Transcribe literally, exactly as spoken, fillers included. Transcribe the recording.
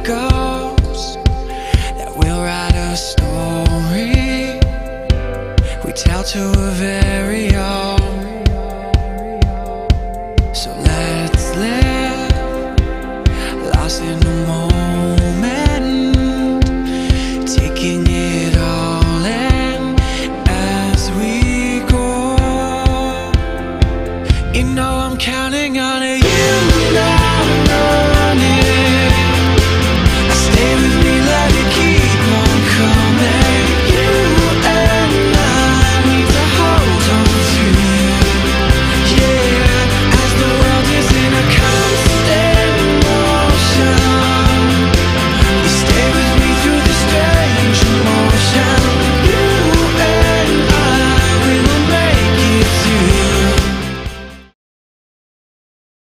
goes that we'll write a story we tell to a very own. So let's live lost in the moment, taking it all in as we go. You know I'm counting on it, you know, know.